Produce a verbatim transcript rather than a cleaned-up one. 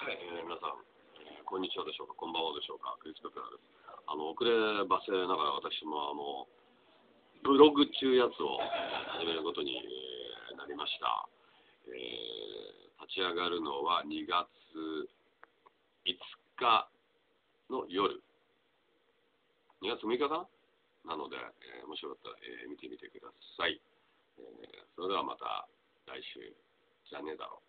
はい、えー、皆さん、えー、こんにちはでしょうか、こんばんはでしょうか、クリス・ペプラーです。あの、遅ればせながら私もあの、ブログ中やつを始めることになりました。えー、立ち上がるのはにがついつかの夜。にがつむいかかななので、えー、もしよかったら、えー、見てみてください。えー、それではまた来週。じゃねえだろう。